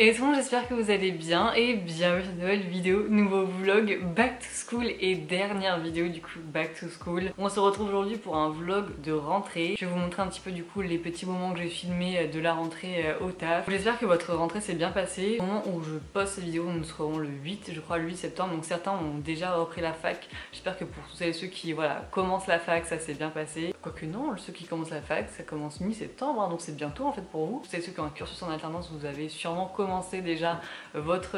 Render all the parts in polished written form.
Et tout le monde, j'espère que vous allez bien et bienvenue dans une nouvelle vidéo, nouveau vlog Back to School et dernière vidéo du coup Back to School. On se retrouve aujourd'hui pour un vlog de rentrée. Je vais vous montrer un petit peu du coup les petits moments que j'ai filmés de la rentrée au taf. J'espère que votre rentrée s'est bien passée. Au moment où je poste cette vidéo, nous serons le 8, je crois le 8 septembre, donc certains ont déjà repris la fac. J'espère que pour tous ceux qui commencent la fac, ça s'est bien passé. Quoique non, ceux qui commencent la fac, ça commence mi-septembre, hein, donc c'est bientôt en fait pour vous. Ceux qui ont un cursus en alternance, vous avez sûrement commencé déjà votre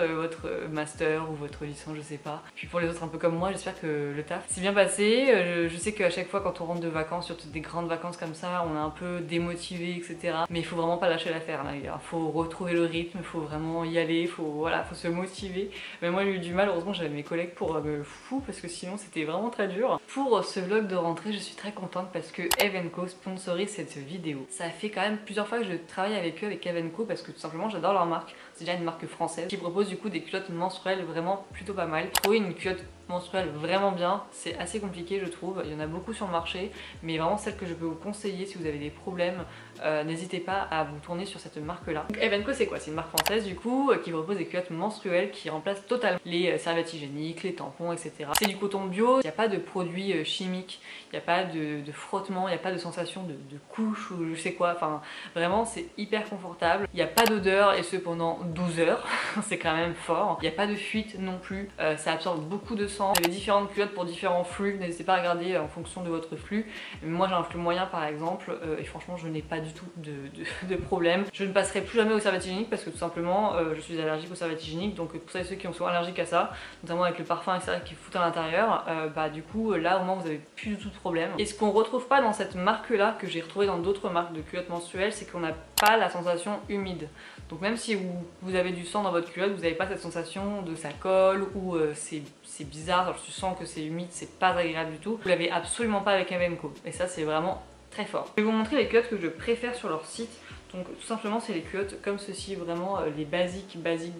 master ou votre licence, je sais pas. Puis pour les autres un peu comme moi, j'espère que le taf s'est bien passé. Je sais qu'à chaque fois quand on rentre de vacances, surtout des grandes vacances comme ça, on est un peu démotivé, etc. Mais il faut vraiment pas lâcher l'affaire là, il faut retrouver le rythme, il faut vraiment y aller, faut se motiver. Mais moi j'ai eu du mal, heureusement j'avais mes collègues pour me foutre parce que sinon c'était vraiment très dur. Pour ce vlog de rentrée, je suis très contente parce que Eve & Co sponsorise cette vidéo. Ça fait quand même plusieurs fois que je travaille avec eux, avec Eve & Co, parce que tout simplement j'adore leur marque. C'est déjà une marque française qui propose du coup des culottes menstruelles vraiment plutôt pas mal. Trouver une culotte menstruelle vraiment bien, c'est assez compliqué je trouve. Il y en a beaucoup sur le marché, mais vraiment celle que je peux vous conseiller si vous avez des problèmes, n'hésitez pas à vous tourner sur cette marque là. Donc Eve & Co c'est quoi? C'est une marque française du coup qui propose des culottes menstruelles qui remplacent totalement les serviettes hygiéniques, les tampons, etc. C'est du coton bio, il n'y a pas de produits chimiques, il n'y a pas de frottement, il n'y a pas de sensation de couche ou je sais quoi, enfin vraiment c'est hyper confortable. Il n'y a pas d'odeur et ce pendant 12 heures, c'est quand même fort. Il n'y a pas de fuite non plus, ça absorbe beaucoup de sang. Il y a différentes culottes pour différents flux, n'hésitez pas à regarder en fonction de votre flux. Moi j'ai un flux moyen par exemple et franchement je n'ai pas du tout de problème. Je ne passerai plus jamais aux serviettes hygiéniques parce que tout simplement je suis allergique aux serviettes hygiéniques, donc pour ceux qui sont allergiques à ça, notamment avec le parfum etc qui foutent à l'intérieur, bah du coup là au moins vous avez plus du tout de problème. Et ce qu'on retrouve pas dans cette marque là, que j'ai retrouvé dans d'autres marques de culottes menstruelles, c'est qu'on n'a pas la sensation humide. Donc même si vous avez du sang dans votre culotte, vous n'avez pas cette sensation de ça colle ou c'est bizarre, genre, je sens que c'est humide, c'est pas agréable du tout. Vous l'avez absolument pas avec Eve & Co. Et ça c'est vraiment très fort. Je vais vous montrer les culottes que je préfère sur leur site. Donc tout simplement c'est les culottes comme ceci, vraiment les basiques.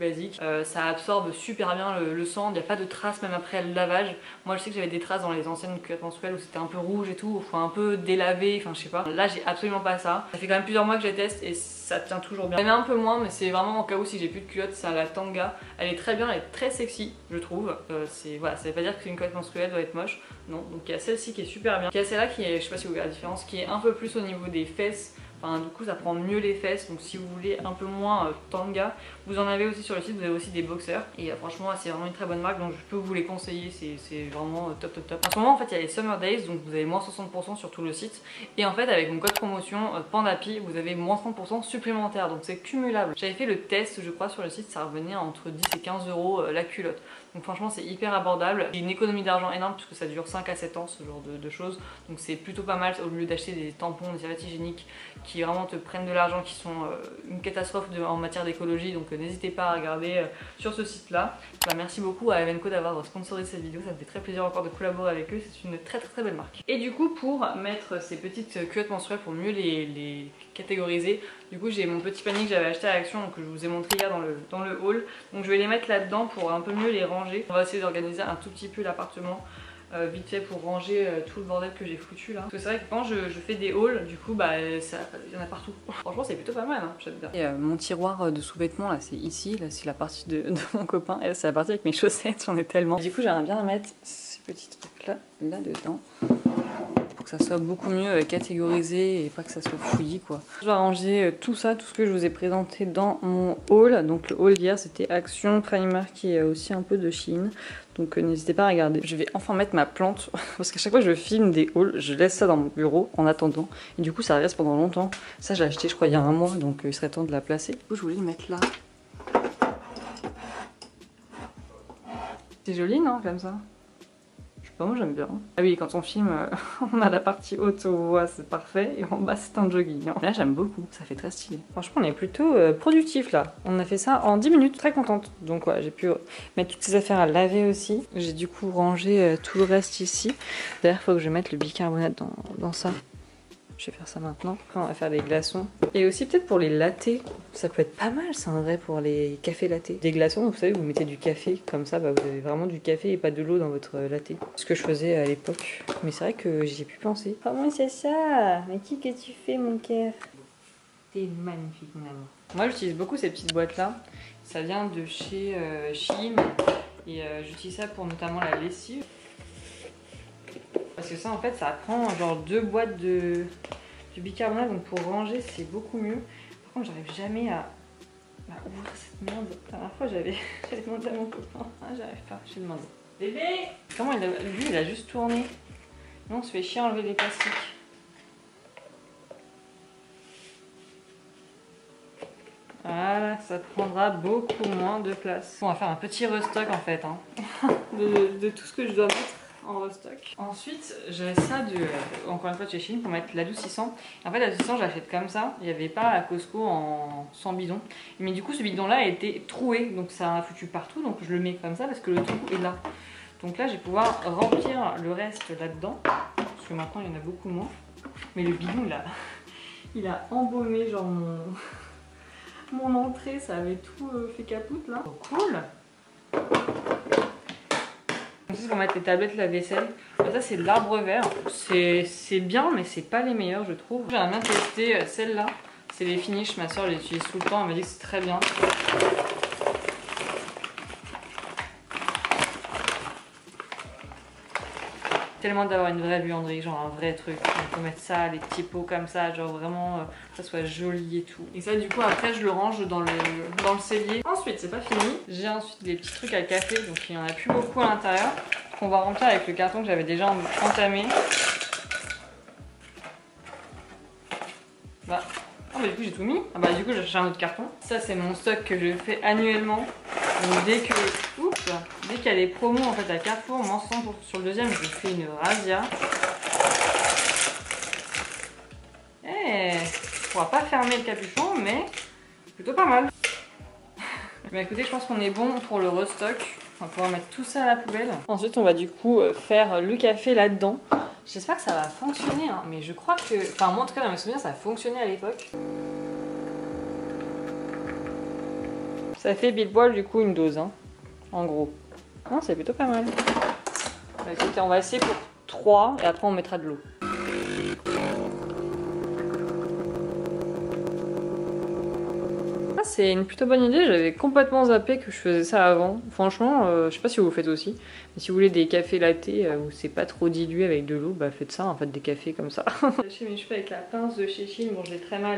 Ça absorbe super bien le sang, il n'y a pas de traces même après le lavage. Moi je sais que j'avais des traces dans les anciennes culottes menstruelles où c'était un peu rouge et tout, il faut un peu délaver, enfin je sais pas. Là j'ai absolument pas ça. Ça fait quand même plusieurs mois que je les teste et ça tient toujours bien. J'en ai un peu moins mais c'est vraiment au cas où si j'ai plus de culottes, c'est à la Tanga. Elle est très bien, elle est très sexy je trouve. Voilà, ça veut pas dire qu'une culotte menstruelle doit être moche, non. Donc il y a celle-ci qui est super bien. Il y a celle-là qui est, je sais pas si vous voyez la différence, qui est un peu plus au niveau des fesses. Enfin, du coup ça prend mieux les fesses, donc si vous voulez un peu moins tanga, vous en avez aussi sur le site, vous avez aussi des boxers. Et franchement c'est vraiment une très bonne marque, donc je peux vous les conseiller, c'est vraiment top. En ce moment en fait il y a les Summer Days, donc vous avez moins 60% sur tout le site. Et en fait avec mon code promotion PANDAPI, vous avez moins 30% supplémentaire, donc c'est cumulable. J'avais fait le test je crois sur le site, ça revenait à entre 10 et 15 euros la culotte. Donc franchement c'est hyper abordable, et une économie d'argent énorme puisque ça dure 5 à 7 ans ce genre de choses. Donc c'est plutôt pas mal au lieu d'acheter des tampons, des serviettes hygiéniques qui vraiment te prennent de l'argent, qui sont une catastrophe en matière d'écologie. Donc n'hésitez pas à regarder sur ce site là. Bah, merci beaucoup à Eve & Co d'avoir sponsorisé cette vidéo, ça me fait très plaisir encore de collaborer avec eux, c'est une très belle marque. Et du coup pour mettre ces petites culottes menstruelles, pour mieux les catégoriser, du coup j'ai mon petit panier que j'avais acheté à Action, donc que je vous ai montré hier dans le haul. Donc je vais les mettre là-dedans pour un peu mieux les ranger. On va essayer d'organiser un tout petit peu l'appartement vite fait pour ranger tout le bordel que j'ai foutu là. Parce que c'est vrai que quand je fais des hauls, du coup bah il y en a partout. Franchement c'est plutôt pas mal, hein, j'aime bien. Et mon tiroir de sous-vêtements là c'est ici, là c'est la partie de mon copain, et c'est la partie avec mes chaussettes, j'en ai tellement. Du coup j'aimerais bien mettre ces petits trucs là dedans, pour que ça soit beaucoup mieux catégorisé et pas que ça soit fouillis quoi. Je vais ranger tout ça, tout ce que je vous ai présenté dans mon haul. Donc le haul d'hier c'était Action, Primark et aussi un peu de Shein. Donc n'hésitez pas à regarder. Je vais enfin mettre ma plante parce qu'à chaque fois que je filme des hauls, je laisse ça dans mon bureau en attendant. Et du coup ça reste pendant longtemps. Ça j'ai acheté je crois il y a un mois, donc il serait temps de la placer. Du coup je voulais le mettre là. C'est joli non comme ça? Moi j'aime bien. Ah oui, quand on filme, on a la partie haute où on voit, c'est parfait, et en bas c'est un jogging. Là j'aime beaucoup, ça fait très stylé. Franchement on est plutôt productif là. On a fait ça en 10 minutes, très contente. Donc ouais, j'ai pu mettre toutes ces affaires à laver aussi. J'ai du coup rangé tout le reste ici. D'ailleurs il faut que je mette le bicarbonate dans ça. Je vais faire ça maintenant. Après on va faire des glaçons. Et aussi peut-être pour les lattés, ça peut être pas mal ça en vrai pour les cafés lattés. Des glaçons, vous savez, vous mettez du café, comme ça bah, vous avez vraiment du café et pas de l'eau dans votre latte. Ce que je faisais à l'époque. Mais c'est vrai que j'y ai pu penser. Comment c'est ça? Mais qui que tu fais mon cœur? T'es magnifique mon amour. Moi j'utilise beaucoup ces petites boîtes là. Ça vient de chez Shein. Et j'utilise ça pour notamment la lessive. Parce que ça en fait ça prend genre 2 boîtes de bicarbonate. Donc pour ranger c'est beaucoup mieux. Par contre j'arrive jamais à ouvrir cette merde. La dernière fois j'avais demandé à mon copain. Ah j'arrive pas, je vais demander. Bébé! Comment lui il a juste tourné. Non, on se fait chier à enlever les plastiques. Voilà, ça prendra beaucoup moins de place. On va faire un petit restock en fait, hein, de tout ce que je dois mettre en restock. Ensuite, j'ai ça encore une fois de chez Shein pour mettre l'adoucissant. En fait, l'adoucissant, j'achète comme ça. Il n'y avait pas à Costco sans bidon. Mais du coup, ce bidon-là a été troué, donc ça a foutu partout. Donc je le mets comme ça parce que le trou est là. Donc là, je vais pouvoir remplir le reste là-dedans. Parce que maintenant, il y en a beaucoup moins. Mais le bidon, il a embaumé genre mon entrée, ça avait tout fait capoute là. Oh, cool. C'est pour mettre les tablettes lave-vaisselle. Ça c'est de l'arbre vert. C'est bien mais c'est pas les meilleurs je trouve. J'aimerais bien tester celle-là. C'est les Finish, ma soeur les utilise tout le temps, elle m'a dit que c'est très bien. Tellement d'avoir une vraie buanderie, genre un vrai truc. On peut mettre ça, les petits pots comme ça, genre vraiment que ça soit joli et tout. Et ça du coup après je le range dans le cellier. Ensuite c'est pas fini, j'ai ensuite des petits trucs à café, donc il y en a plus beaucoup à l'intérieur. Qu'on va remplir avec le carton que j'avais déjà entamé. Bah, oh bah du coup j'ai tout mis. Ah bah du coup j'ai cherché un autre carton. Ça c'est mon stock que je fais annuellement. Donc dès qu'il y a des promos en fait à Carrefour, moi sur le deuxième je fais une razzia. On va pas fermer le capuchon mais plutôt pas mal. Bah écoutez je pense qu'on est bon pour le restock. On va pouvoir mettre tout ça à la poubelle. Ensuite on va du coup faire le café là-dedans. J'espère que ça va fonctionner hein, mais je crois que... Enfin moi en tout cas dans mes souvenirs ça a fonctionné à l'époque. Ça fait pile poil du coup une dose hein, en gros. Non c'est plutôt pas mal. Bah, écoutez, on va essayer pour 3 et après on mettra de l'eau. C'est une plutôt bonne idée, j'avais complètement zappé que je faisais ça avant. Franchement, je sais pas si vous le faites aussi, mais si vous voulez des cafés latte où c'est pas trop dilué avec de l'eau, bah faites ça, en fait des cafés comme ça. J'ai lâché mes cheveux avec la pince de chez Shein, bon je l'ai très mal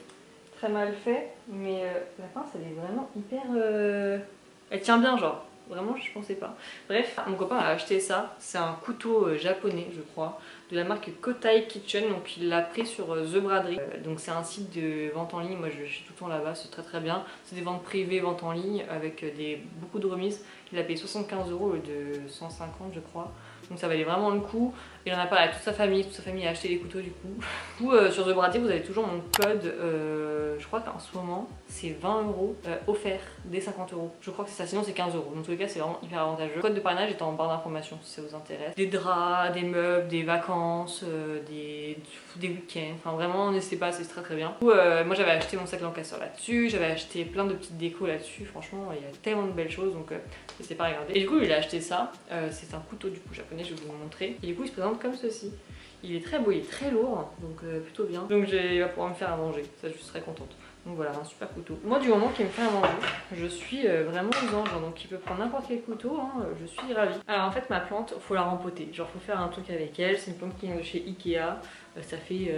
fait, mais la pince elle est vraiment hyper... Elle tient bien genre, vraiment je pensais pas. Bref, mon copain a acheté ça, c'est un couteau japonais je crois, de la marque Kotai Kitchen, donc il l'a pris sur The Braderie. Donc c'est un site de vente en ligne, moi je suis tout le temps là-bas, c'est très bien. C'est des ventes privées, ventes en ligne avec beaucoup de remises. Il a payé 75 € au lieu de 150 je crois. Donc ça valait vraiment le coup. Il en a parlé à toute sa famille a acheté les couteaux du coup. Du coup sur The Braderie vous avez toujours mon code, je crois qu'en ce moment c'est 20 € offert dès 50 €. Je crois que c'est ça, sinon c'est 15 €. Dans tous les cas c'est vraiment hyper avantageux. Le code de parrainage est en barre d'informations si ça vous intéresse. Des draps, des meubles, des vacances, des week-ends, enfin vraiment n'hésitez pas, c'est très bien. Du coup, moi j'avais acheté mon sac Lancaster là-dessus, j'avais acheté plein de petites décos là-dessus, franchement il y a tellement de belles choses donc n'hésitez pas à regarder. Et du coup il a acheté ça, c'est un couteau du coup japonais, je vais vous le montrer. Et du coup il se présente comme ceci. Il est très beau, il est très lourd, donc plutôt bien. Donc il va pouvoir me faire à manger, ça je suis très contente. Donc voilà, un super couteau. Moi du moment qu'il me fait à manger, je suis vraiment aux anges, donc il peut prendre n'importe quel couteau, hein, je suis ravie. Alors en fait ma plante, faut la rempoter, genre faut faire un truc avec elle, c'est une plante qui vient de chez Ikea, ça fait...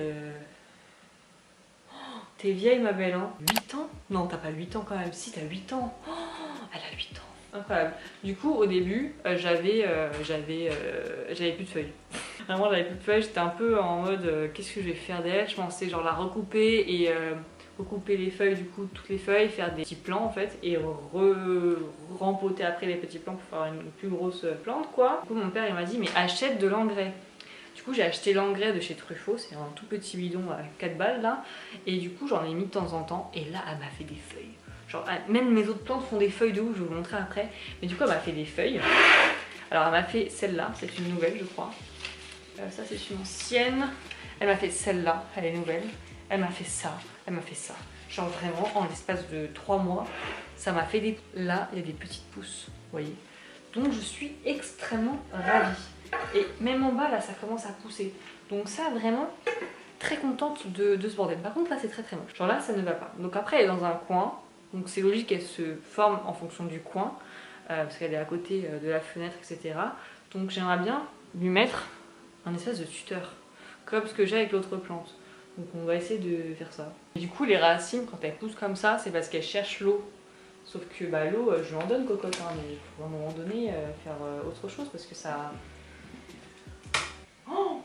Oh, t'es vieille ma belle hein. 8 ans? Non t'as pas 8 ans quand même, si t'as 8 ans. Oh, elle a 8 ans. Incroyable. Du coup au début j'avais plus de feuilles. Vraiment j'avais plus de feuilles, j'étais un peu en mode qu'est-ce que je vais faire d'elle. Je pensais genre la recouper et recouper les feuilles, du coup toutes les feuilles, faire des petits plants en fait et rempoter après les petits plants pour faire une plus grosse plante quoi. Du coup mon père il m'a dit mais achète de l'engrais. Du coup j'ai acheté l'engrais de chez Truffaut, c'est un tout petit bidon à 4 balles là. Et du coup j'en ai mis de temps en temps et là elle m'a fait des feuilles. Genre même mes autres plantes font des feuilles de ouf, je vais vous montrer après. Mais du coup elle m'a fait des feuilles. Alors elle m'a fait celle-là, c'est une nouvelle je crois. Ça c'est une ancienne. Elle m'a fait celle-là, elle est nouvelle. Elle m'a fait ça, elle m'a fait ça. Genre vraiment en l'espace de 3 mois, ça m'a fait des... Là il y a des petites pousses, vous voyez. Donc je suis extrêmement ravie. Et même en bas là ça commence à pousser. Donc ça vraiment très contente de ce bordel. Par contre là c'est très très moche. Genre là ça ne va pas. Donc après elle est dans un coin. Donc c'est logique qu'elle se forme en fonction du coin. Parce qu'elle est à côté de la fenêtre, etc. Donc j'aimerais bien lui mettre un espèce de tuteur. Comme ce que j'ai avec l'autre plante. Donc on va essayer de faire ça. Et du coup les racines quand elles poussent comme ça c'est parce qu'elles cherchent l'eau. Sauf que bah, l'eau je lui en donne cocotte. Hein, mais il faut à un moment donné faire autre chose parce que ça... Oh,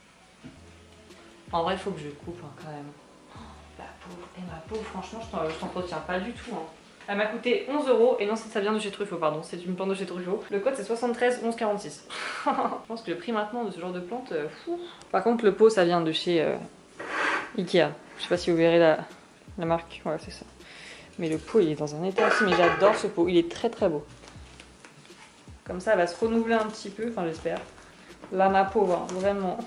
en vrai il faut que je coupe hein, quand même. Oh, la pauvre. Et ma pauvre franchement je t'entretiens pas du tout. Hein. Elle m'a coûté 11 € et non ça vient de chez Truffaut pardon, c'est une plante de chez Truffaut. Le code c'est 73 11 46. Je pense que le prix maintenant de ce genre de plante, fou. Par contre le pot ça vient de chez Ikea. Je sais pas si vous verrez la marque, voilà c'est ça. Mais le pot il est dans un état aussi, mais j'adore ce pot, il est très très beau. Comme ça elle va se renouveler un petit peu, enfin j'espère. Là ma pauvre, hein, vraiment.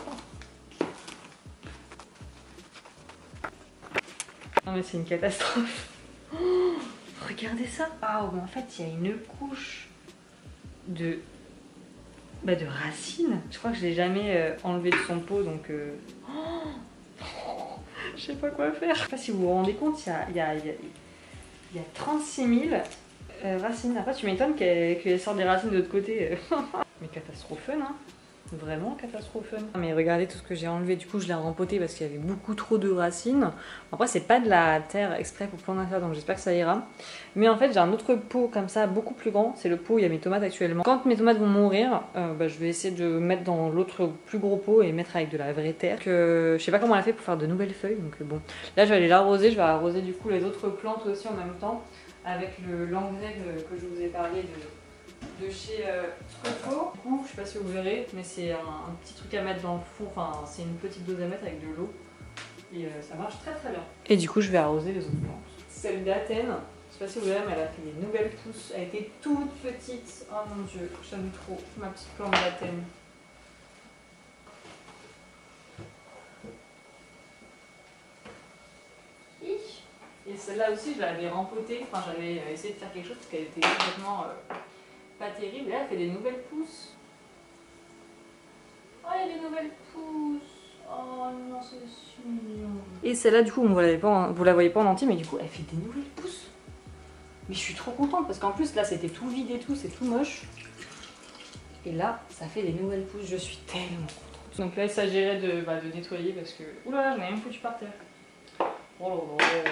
Non mais c'est une catastrophe. Oh, regardez ça. Ah oh, en fait il y a une couche de racines. Je crois que je l'ai jamais enlevé de son pot donc je sais pas quoi faire. Je sais pas si vous vous rendez compte, il y a 36 000 racines. Après tu m'étonnes qu'elle sorte des racines de l'autre côté. Mais catastrophe hein. Vraiment catastrophe. Mais regardez tout ce que j'ai enlevé, du coup je l'ai rempoté parce qu'il y avait beaucoup trop de racines. Après c'est pas de la terre exprès pour planter ça, donc j'espère que ça ira. Mais en fait j'ai un autre pot comme ça, beaucoup plus grand, c'est le pot où il y a mes tomates actuellement. Quand mes tomates vont mourir, je vais essayer de mettre dans l'autre plus gros pot et mettre avec de la vraie terre. Je sais pas comment elle a fait pour faire de nouvelles feuilles, donc bon. Là je vais aller l'arroser, je vais arroser du coup les autres plantes aussi en même temps. Avec l'engrais que je vous ai parlé de chez Truffaut. Du coup, je sais pas si vous verrez, mais c'est un petit truc à mettre dans le fond, enfin c'est une petite dose à mettre avec de l'eau. Et ça marche très très bien. Et du coup, je vais arroser les autres plantes. Celle d'Athènes, je sais pas si vous verrez, mais elle a fait des nouvelles pousses. Elle était toute petite. Oh mon dieu, j'aime trop ma petite plante d'Athènes. Et celle-là aussi, je l'avais rempotée. Enfin, j'avais essayé de faire quelque chose parce qu'elle était complètement pas terrible. Et là, elle fait des nouvelles pousses. Oh, il y a des nouvelles pousses. Oh non, c'est mignon. Et celle-là, du coup, vous la voyez pas en entier, mais du coup, elle fait des nouvelles pousses. Mais je suis trop contente parce qu'en plus, là, c'était tout vide et tout, c'est tout moche. Et là, ça fait des nouvelles pousses. Je suis tellement contente. Donc là, il s'agirait de nettoyer parce que... Oula, j'en ai même foutu par terre. Oh là là.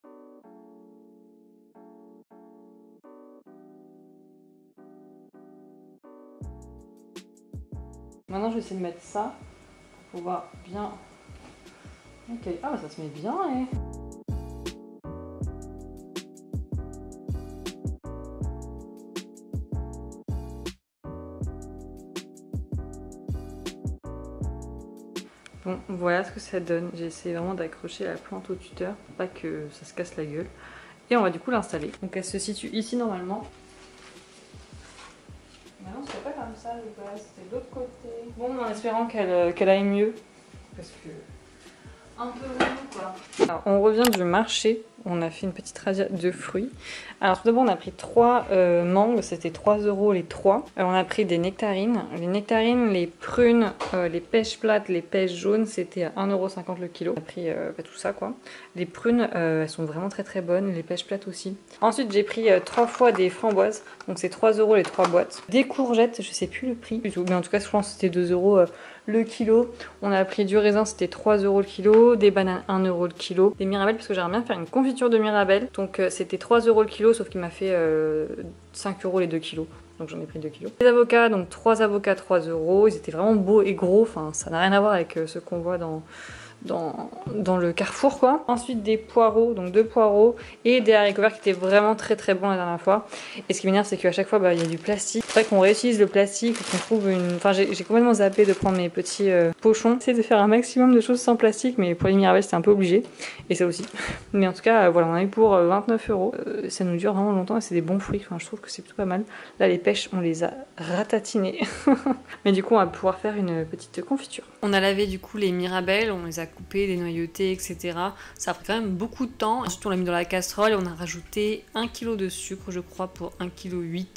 Maintenant, je vais essayer de mettre ça pour pouvoir bien... Ok, ah bah ça se met bien, eh. Bon, voilà ce que ça donne. J'ai essayé vraiment d'accrocher la plante au tuteur pour pas que ça se casse la gueule. Et on va du coup l'installer. Donc elle se situe ici normalement. Maintenant, c'était pas comme ça, c'était de l'autre côté. Bon, en espérant qu'elle aille mieux. Parce que... un peu relou, quoi. Alors, on revient du marché. On a fait une petite razzia de fruits. Alors tout d'abord on a pris 3 mangues, c'était 3 € les 3. On a pris des nectarines. Les nectarines, les prunes, les pêches plates, les pêches jaunes, c'était à 1,50 € le kilo. On a pris tout ça quoi. Les prunes, elles sont vraiment très très bonnes, les pêches plates aussi. Ensuite j'ai pris 3 fois des framboises, donc c'est 3 € les 3 boîtes. Des courgettes, je sais plus le prix du tout, mais en tout cas je pense que c'était 2 € le kilo. On a pris du raisin, c'était 3 € le kilo. Des bananes, 1 € le kilo. Des mirabelles, parce que j'aimerais bien faire une confiture de mirabelle. Donc c'était 3 € le kilo, sauf qu'il m'a fait 5 € les 2 kilos. Donc j'en ai pris 2 kilos. Les avocats, donc 3 avocats, 3 €. Ils étaient vraiment beaux et gros. Enfin, ça n'a rien à voir avec ce qu'on voit dans le Carrefour quoi. Ensuite des poireaux, donc 2 poireaux et des haricots verts qui étaient vraiment très très bons la dernière fois. Et ce qui m'énerve c'est qu'à chaque fois il y a du plastique. C'est vrai qu'on réutilise le plastique, qu'on trouve une... Enfin j'ai complètement zappé de prendre mes petits pochons. J'essaie de faire un maximum de choses sans plastique, mais pour les mirabelles c'était un peu obligé. Et ça aussi. Mais en tout cas voilà, on a eu pour 29 €. Ça nous dure vraiment longtemps et c'est des bons fruits. Enfin je trouve que c'est plutôt pas mal. Là les pêches on les a ratatinés. Mais du coup on va pouvoir faire une petite confiture. On a lavé du coup les mirabelles, on les a coupées, les noyautés, etc. Ça a pris quand même beaucoup de temps. Ensuite on l'a mis dans la casserole et on a rajouté 1 kg de sucre je crois pour 1,8 kg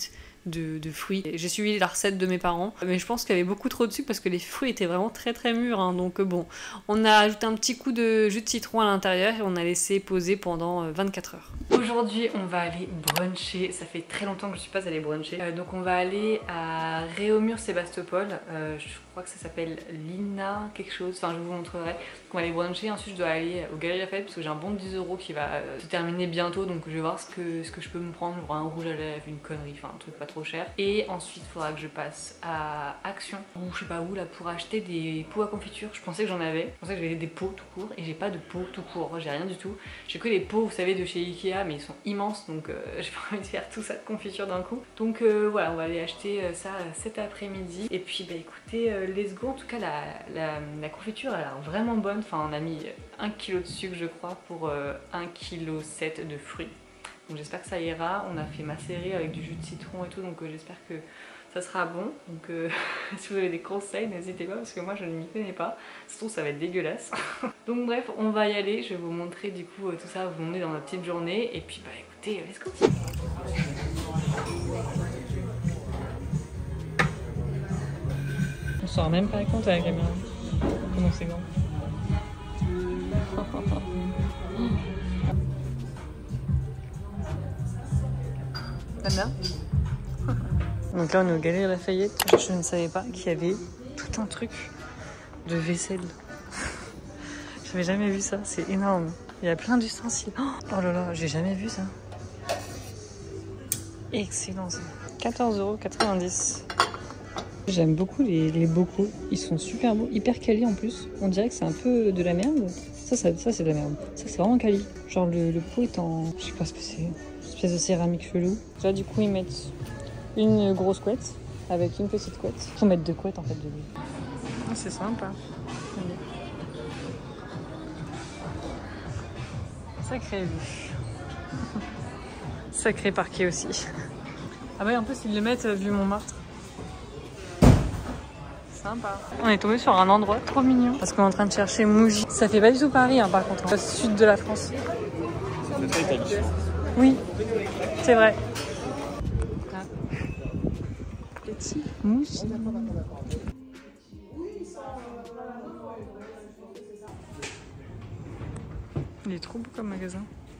de fruits. J'ai suivi la recette de mes parents, mais je pense qu'il y avait beaucoup trop de sucre parce que les fruits étaient vraiment très mûrs, hein. Donc bon, on a ajouté un petit coup de jus de citron à l'intérieur et on a laissé poser pendant 24 heures. Aujourd'hui on va aller bruncher, ça fait très longtemps que je suis pas allée bruncher, donc on va aller à Réaumur-Sébastopol, je crois que ça s'appelle Lina quelque chose, enfin je vous montrerai. Donc on va aller bruncher, ensuite je dois aller au Galeries Lafayette parce que j'ai un bon de 10 € qui va se terminer bientôt, donc je vais voir ce que je peux me prendre, genre un rouge à lèvres, une connerie, enfin un truc pas trop cher. Et ensuite il faudra que je passe à Action, ou je sais pas où là, pour acheter des pots à confiture. Je pensais que j'en avais, je pensais que j'avais des pots tout court, et j'ai pas de pots tout court, j'ai rien du tout. J'ai que les pots, vous savez, de chez Ikea, mais ils sont immenses, donc j'ai pas envie de faire tout ça de confiture d'un coup. Donc voilà, on va aller acheter ça cet après-midi. Et puis bah écoutez, let's go. En tout cas la confiture elle a l'air vraiment bonne. Enfin on a mis 1 kg de sucre je crois pour 1,7 kg de fruits. Donc j'espère que ça ira. On a fait macérer avec du jus de citron et tout, donc j'espère que ça sera bon. Donc si vous avez des conseils n'hésitez pas parce que moi je ne m'y connais pas. Ça se trouve ça va être dégueulasse. Donc bref on va y aller, je vais vous montrer du coup tout ça, vous emmener dans ma petite journée. Et puis bah écoutez, let's go. On s'en rend même pas compte à la caméra comment c'est grand. Anna. Donc là on est au Galeries Lafayette. Je ne savais pas qu'il y avait tout un truc de vaisselle. J'avais jamais vu ça, c'est énorme. Il y a plein d'ustensiles. Oh là là, j'ai jamais vu ça. Excellent ça. 14,90 €. J'aime beaucoup les bocaux, ils sont super beaux, hyper quali en plus. On dirait que c'est un peu de la merde. Ça c'est de la merde. Ça c'est vraiment quali. Genre le pot est en... je sais pas ce que c'est. Une espèce de céramique chelou. Là du coup ils mettent une grosse couette avec une petite couette. Faut mettre 2 couettes en fait de lui. Ah, c'est sympa. Sacré vue. Sacré parquet aussi. Ah ouais en plus ils le mettent vu Montmartre. Sympa. On est tombé sur un endroit trop mignon parce qu'on est en train de chercher Mouji. Ça fait pas du tout Paris hein, par contre, hein. Sud de la France. C'est très italien. Oui, c'est vrai. Ah. Petit Mouji. Il est trop beau comme magasin.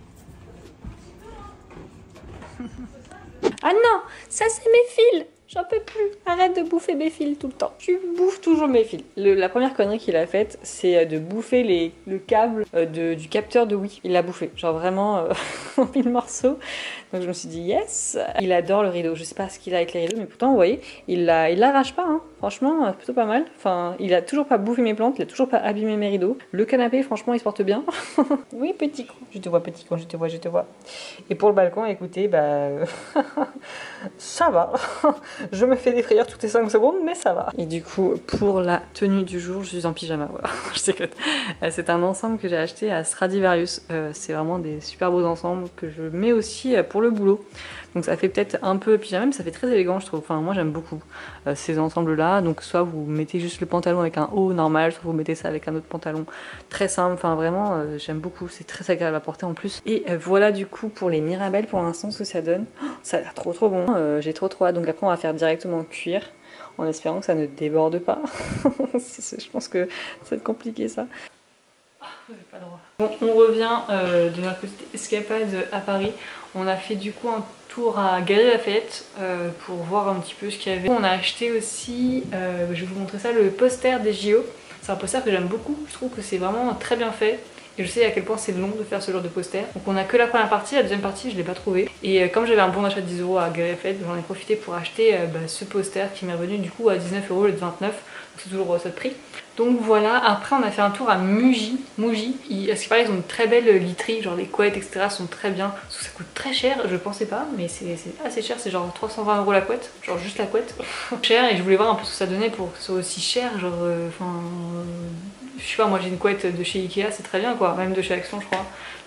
Ah non, ça c'est mes fils. J'en peux plus. Arrête de bouffer mes fils tout le temps. Tu bouffes toujours mes fils. La première connerie qu'il a faite, c'est de bouffer le câble du capteur de Wii. Il l'a bouffé. Genre vraiment en 1000 morceaux. Donc je me suis dit yes. Il adore le rideau. Je sais pas ce qu'il a avec les rideaux, mais pourtant vous voyez, il l'arrache pas. Hein. Franchement, plutôt pas mal. Enfin, il a toujours pas bouffé mes plantes. Il a toujours pas abîmé mes rideaux. Le canapé, franchement, il se porte bien. Oui, petit con. Je te vois, petit con. Je te vois. Et pour le balcon, écoutez, bah ça va. Je me fais des frayeurs toutes les 5 secondes, mais ça va. Et du coup, pour la tenue du jour, je suis en pyjama, voilà. Je déconne. C'est un ensemble que j'ai acheté à Stradivarius. C'est vraiment des super beaux ensembles que je mets aussi pour le boulot. Donc ça fait peut-être un peu pyjama, mais ça fait très élégant, je trouve. Enfin, moi j'aime beaucoup ces ensembles-là. Donc soit vous mettez juste le pantalon avec un haut normal, soit vous mettez ça avec un autre pantalon très simple. Enfin, vraiment, j'aime beaucoup. C'est très agréable à porter en plus. Et voilà du coup pour les Mirabelle pour l'instant ce que ça donne. Oh, ça a l'air trop bon. J'ai trop hâte. Donc après on va faire directement cuire en espérant que ça ne déborde pas. Je pense que ça va être compliqué ça. J'ai pas le droit. Bon, on revient de notre petite escapade à Paris. On a fait du coup un tour à Galeries Lafayette pour voir un petit peu ce qu'il y avait. On a acheté aussi, je vais vous montrer ça, le poster des JO. C'est un poster que j'aime beaucoup. Je trouve que c'est vraiment très bien fait. Et je sais à quel point c'est long de faire ce genre de poster. Donc on a que la première partie, la deuxième partie je l'ai pas trouvé. Et comme j'avais un bon d'achat de 10 € à Galeries Lafayette, j'en ai profité pour acheter ce poster qui m'est revenu du coup à 19 € au lieu de 29. Donc c'est toujours ça de prix. Donc voilà, après on a fait un tour à Mouji. À ce qui paraît ils ont une très belle literie, genre les couettes etc sont très bien. Parce que ça coûte très cher, je pensais pas, mais c'est assez cher, c'est genre 320 € la couette, genre juste la couette. Cher, et je voulais voir un peu ce que ça donnait pour que ce soit aussi cher, genre je sais pas, moi j'ai une couette de chez Ikea, c'est très bien quoi, même de chez Action je crois.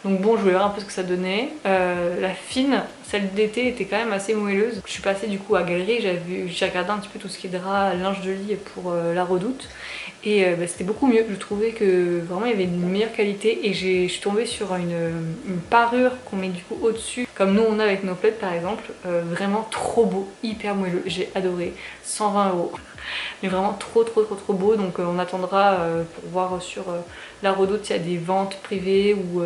Donc bon, je voulais voir un peu ce que ça donnait. La fine, celle d'été, était quand même assez moelleuse. Je suis passée du coup à Galerie, j'ai regardé un petit peu tout ce qui est drap, linge de lit pour la Redoute. Et c'était beaucoup mieux. Je trouvais que vraiment il y avait une meilleure qualité. Et je suis tombée sur une parure qu'on met du coup au-dessus, comme nous on a avec nos plaids par exemple. Vraiment trop beau, hyper moelleux. J'ai adoré. 120 €. Mais vraiment trop beau. Donc on attendra pour voir sur la Redoute s'il y a des ventes privées ou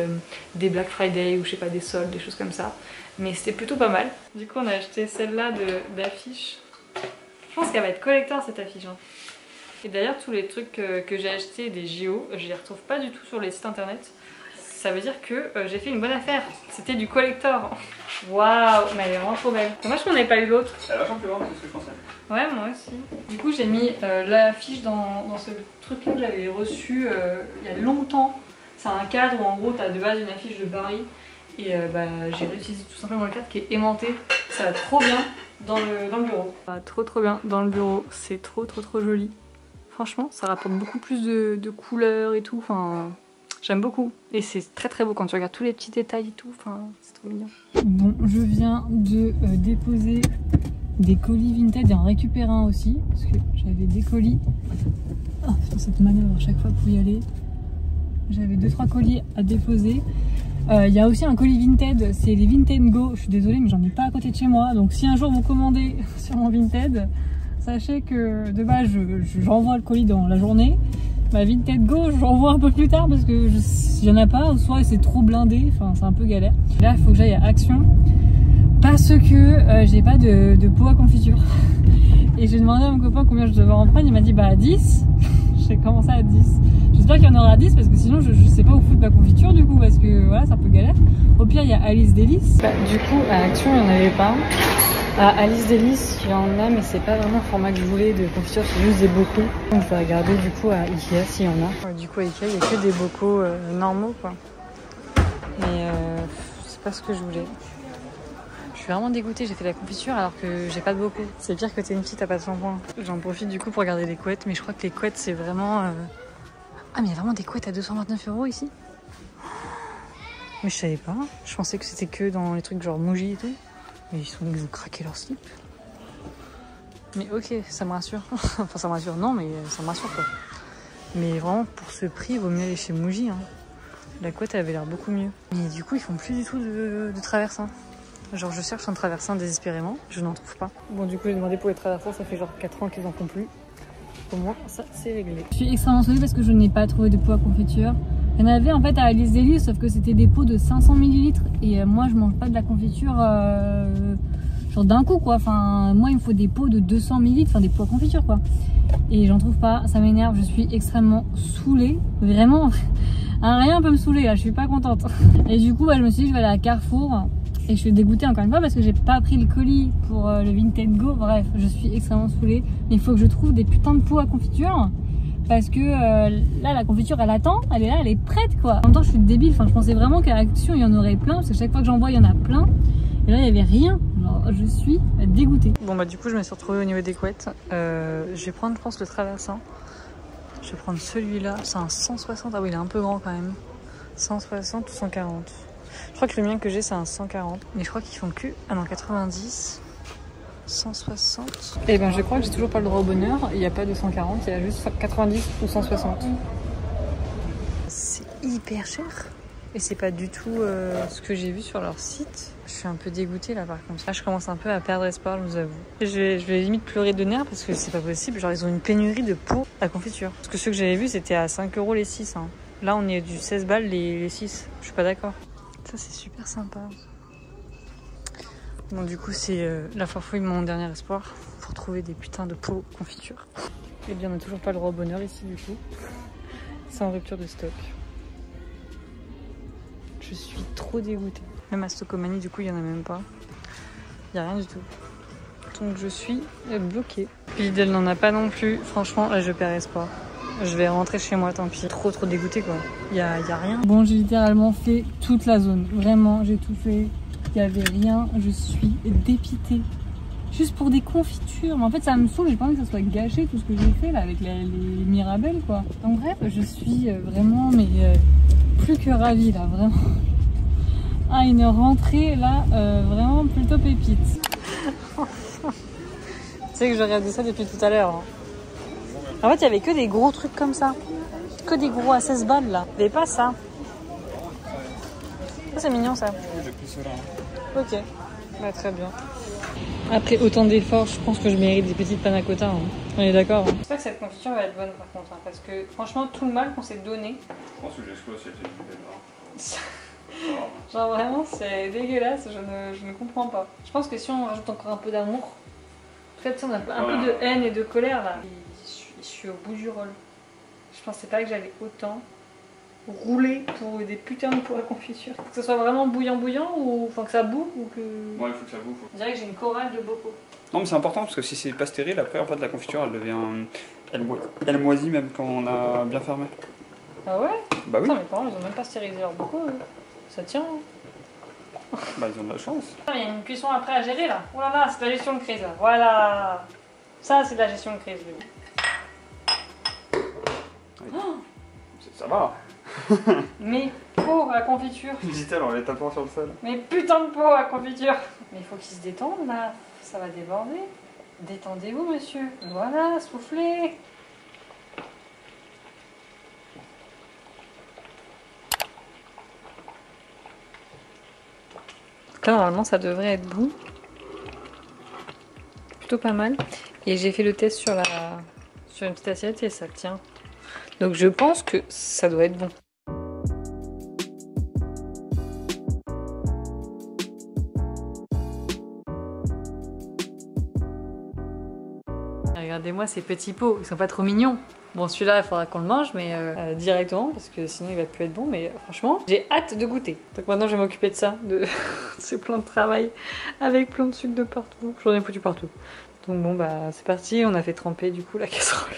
des Black Friday ou je sais pas, des soldes, des choses comme ça. Mais c'était plutôt pas mal. Du coup on a acheté celle-là d'affiche. Je pense qu'elle va être collector cette affiche. Hein. Et d'ailleurs tous les trucs que j'ai achetés des JO, je les retrouve pas du tout sur les sites internet. Ça veut dire que j'ai fait une bonne affaire. C'était du collector. Waouh, mais elle est vraiment trop belle. Dommage qu'on n'ait pas eu l'autre. Elle est vachement plus grande que ce que je pensais. Ouais, moi aussi. Du coup, j'ai mis l'affiche dans ce truc-là que j'avais reçu il y a longtemps. C'est un cadre où en gros, t'as de base une affiche de Paris. Et j'ai réutilisé tout simplement le cadre qui est aimanté. Ça va trop bien dans le bureau. Ça va trop bien dans le bureau. C'est trop joli. Franchement, ça rapporte beaucoup plus de couleurs et tout. Enfin, j'aime beaucoup. Et c'est très beau quand tu regardes tous les petits détails et tout. Enfin, c'est trop mignon. Bon, je viens de déposer des colis Vinted et en récupérer un aussi. Parce que j'avais des colis. Oh, c'est cette manœuvre à chaque fois pour y aller. J'avais 2-3 colis à déposer. Il y a aussi un colis Vinted, c'est les Vinted Go. Je suis désolée, mais j'en ai pas à côté de chez moi. Donc si un jour vous commandez sur mon Vinted, sachez que de base j'envoie le colis dans la journée. Ma Vinted Go, j'envoie un peu plus tard parce que il y en a pas, ou soit c'est trop blindé, enfin c'est un peu galère. Là il faut que j'aille à Action parce que j'ai pas de pot à confiture. Et j'ai demandé à mon copain combien je devais en prendre, il m'a dit bah 10. J'ai commencé à 10. J'espère qu'il y en aura 10 parce que sinon je sais pas où foutre ma confiture du coup, parce que voilà, c'est un peu galère. Au pire il y a Alice Délice. Bah, du coup à Action il n'y en avait pas. À Alice Délice il y en a, mais c'est pas vraiment le format que je voulais de confiture, c'est juste des bocaux. Donc je vais regarder du coup à Ikea s'il y en a. Du coup à Ikea il n'y a que des bocaux normaux quoi. Mais c'est pas ce que je voulais. Je suis vraiment dégoûtée, j'ai fait la confiture alors que j'ai pas de bocaux. C'est pire que t'es une petite, t'as pas de shampoing. J'en profite du coup pour regarder les couettes, mais je crois que les couettes c'est vraiment... Ah mais il y a vraiment des couettes à 229 € ici. Mais je savais pas, je pensais que c'était que dans les trucs genre Muji et tout. Mais ils ont craqué leur slip. Mais ok, ça me rassure. Enfin ça me rassure, non mais ça me rassure quoi. Mais vraiment pour ce prix, il vaut mieux aller chez Muji. Hein. La couette elle avait l'air beaucoup mieux. Mais du coup ils font plus du tout de traversin. Genre je cherche un traversin désespérément, je n'en trouve pas. Bon du coup j'ai demandé pour les traversins, ça fait genre 4 ans qu'ils en font plus. Au moins ça c'est réglé. Je suis extrêmement désolée parce que je n'ai pas trouvé de pot à confiture. Il y en avait en fait à Alice Délice, sauf que c'était des pots de 500 ml. Et moi je mange pas de la confiture genre d'un coup quoi. Enfin moi il me faut des pots de 200 ml, enfin des pots à confiture quoi. Et j'en trouve pas, ça m'énerve, je suis extrêmement saoulée. Vraiment, rien peut me saouler là, je suis pas contente. Et du coup je me suis dit je vais aller à Carrefour. Et je suis dégoûtée encore une fois parce que j'ai pas pris le colis pour le Vinted Go. Bref, je suis extrêmement saoulée. Mais il faut que je trouve des putains de pots à confiture. Parce que là, la confiture, elle attend. Elle est là, elle est prête quoi. En même temps, je suis débile. Enfin, je pensais vraiment qu'à Action, il y en aurait plein. Parce que chaque fois que j'en vois, il y en a plein. Et là, il n'y avait rien. Alors, je suis dégoûtée. Bon, bah, du coup, je me suis retrouvée au niveau des couettes. Je vais prendre, je pense, le traversin. Je vais prendre celui-là. C'est un 160. Ah oui, il est un peu grand quand même. 160 ou 140. Je crois que le mien que j'ai c'est un 140, mais je crois qu'ils font que... Ah non, 90, 160... Et ben je crois que j'ai toujours pas le droit au bonheur, il n'y a pas de 140, il y a juste 90 ou 160. C'est hyper cher. Et c'est pas du tout ce que j'ai vu sur leur site. Je suis un peu dégoûtée là par contre. Là je commence un peu à perdre espoir, je vous avoue. Je vais limite pleurer de nerfs parce que c'est pas possible. Genre ils ont une pénurie de pots à confiture. Parce que ceux que j'avais vus c'était à 5 € les 6. Hein. Là on est du 16 balles les 6. Je suis pas d'accord. Ça c'est super sympa. Bon du coup c'est la farfouille mon dernier espoir pour trouver des putains de pots confiture. Et bien on n'a toujours pas le droit au bonheur ici du coup. C'est en rupture de stock. Je suis trop dégoûtée. Même à Stockomanie du coup il n'y en a même pas. Il n'y a rien du tout. Donc je suis bloquée. Lidl n'en a pas non plus. Franchement là je perds espoir. Je vais rentrer chez moi, tant pis. Trop dégoûté quoi. Y a rien. Bon, j'ai littéralement fait toute la zone. Vraiment, j'ai tout fait. Il n'y avait rien. Je suis dépitée. Je Juste pour des confitures. Mais en fait, ça me saoule, j'ai pas envie que ça soit gâché tout ce que j'ai fait là avec les Mirabelles quoi. Donc bref, je suis vraiment plus que ravie là, vraiment. Ah, une rentrée là, vraiment plutôt pépite. Tu sais que je regardais ça depuis tout à l'heure. Hein. En fait, il y avait que des gros trucs comme ça. Que des gros à 16 balles là. Il n'y avait pas ça. Ça, c'est mignon ça. J'ai pris cela. Ok, bah, très bien. Après autant d'efforts, je pense que je mérite des petites panna cotta. Hein. On est d'accord. Hein. J'espère que cette confiture va être bonne par contre. Hein, parce que franchement, tout le mal qu'on s'est donné. Je pense que j'ai choisi cette idée. Genre vraiment, c'est dégueulasse. Je ne comprends pas. Je pense que si on rajoute encore un peu d'amour. En fait, on a un peu de haine et de colère là. Je suis au bout du rôle. Je pensais pas que j'allais autant rouler pour des putains de pots à confiture. Faut que ça soit vraiment bouillant ou enfin que ça boue ou que... Ouais, il faut que ça bouffe. On dirait que j'ai une chorale de bocaux. Non mais c'est important parce que si c'est pas stérile, après en fait la confiture elle devient... Elle moisit même quand on a bien fermé. Ah ouais? Bah oui. Putain, mes parents ils ont même pas stérilisé leurs bocaux eux. Ça tient. Hein. Bah ils ont de la chance. Il y a une cuisson après à gérer là. Oh là là, c'est de la gestion de crise là. Voilà. Ça c'est de la gestion de crise. Ça va. Mes pots à confiture. Dit-elle en les tapant sur le sol. Mes putains de pots à confiture. Mais il faut qu'ils se détendent là. Ça va déborder. Détendez-vous monsieur. Voilà, soufflez. Là normalement ça devrait être bon. Plutôt pas mal. Et j'ai fait le test sur une petite assiette et ça tient. Donc je pense que ça doit être bon. Regardez-moi ces petits pots, ils sont pas trop mignons. Bon celui-là il faudra qu'on le mange mais directement parce que sinon il va plus être bon, mais franchement j'ai hâte de goûter. Donc maintenant je vais m'occuper de ça, de ce plein de travail avec plein de sucre de partout. J'en ai foutu partout. Donc bon bah c'est parti, on a fait tremper du coup la casserole.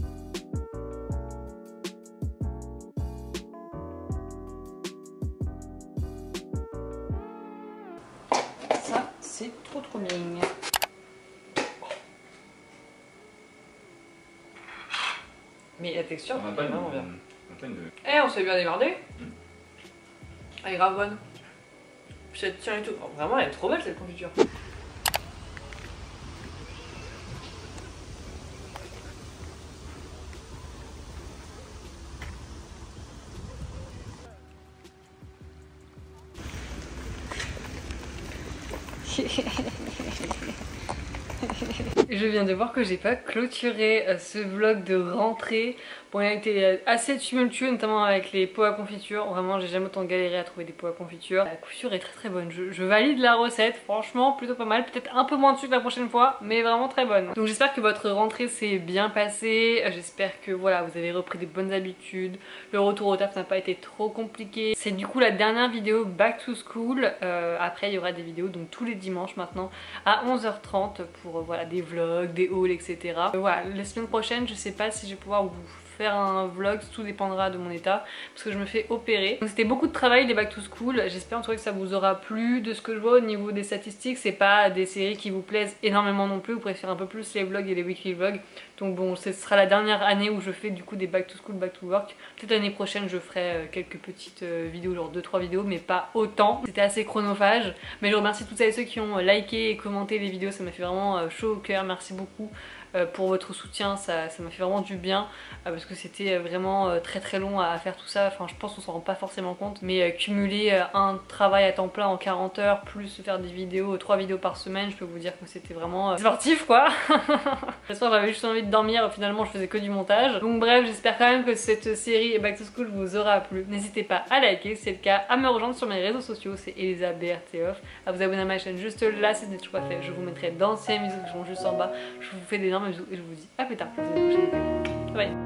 Ça c'est trop bien. Mais la texture, On a pas vraiment bien. une... Eh, on s'est bien démerdé. Elle est grave bonne. Ça tient et tout. Oh, vraiment, elle est trop belle cette confiture. Je viens de voir que j'ai pas clôturé ce vlog de rentrée. Bon, il a été assez tumultueux, notamment avec les pots à confiture. Vraiment, j'ai jamais autant galéré à trouver des pots à confiture. La confiture est très bonne. Je valide la recette. Franchement, plutôt pas mal. Peut-être un peu moins de sucre la prochaine fois, mais vraiment très bonne. Donc j'espère que votre rentrée s'est bien passée. J'espère que voilà, vous avez repris des bonnes habitudes. Le retour au taf n'a pas été trop compliqué. C'est du coup la dernière vidéo Back to School. Après, il y aura des vidéos donc tous les dimanches maintenant à 11h30 pour voilà des vlogs, des hauls, etc. Voilà, la semaine prochaine, je sais pas si je vais pouvoir vous faire un vlog, tout dépendra de mon état parce que je me fais opérer. Donc c'était beaucoup de travail les Back to School, j'espère en tout cas que ça vous aura plu. De ce que je vois au niveau des statistiques, c'est pas des séries qui vous plaisent énormément non plus, vous préférez un peu plus les vlogs et les weekly vlogs. Donc bon, ce sera la dernière année où je fais du coup des Back to School, Back to Work. Peut-être l'année prochaine je ferai quelques petites vidéos, genre 2-3 vidéos, mais pas autant. C'était assez chronophage, mais je remercie toutes celles et ceux qui ont liké et commenté les vidéos, ça m'a fait vraiment chaud au cœur, merci beaucoup. Pour votre soutien, ça m'a fait vraiment du bien parce que c'était vraiment très long à faire tout ça. Enfin je pense qu'on s'en rend pas forcément compte, mais cumuler un travail à temps plein en 40 heures plus faire des vidéos, 3 vidéos par semaine, je peux vous dire que c'était vraiment sportif quoi. Ce soir j'avais juste envie de dormir, finalement je faisais que du montage. Donc bref, j'espère quand même que cette série Back to School vous aura plu. N'hésitez pas à liker si c'est le cas, à me rejoindre sur mes réseaux sociaux, c'est ElisaBRToff, à vous abonner à ma chaîne juste là si ce n'est toujours pas fait. Je vous mettrai d'anciennes vidéos qui sont juste en bas. Je vous fais d'énormes bisous et je vous dis à plus tard pour une prochaine vidéo. Bye bye.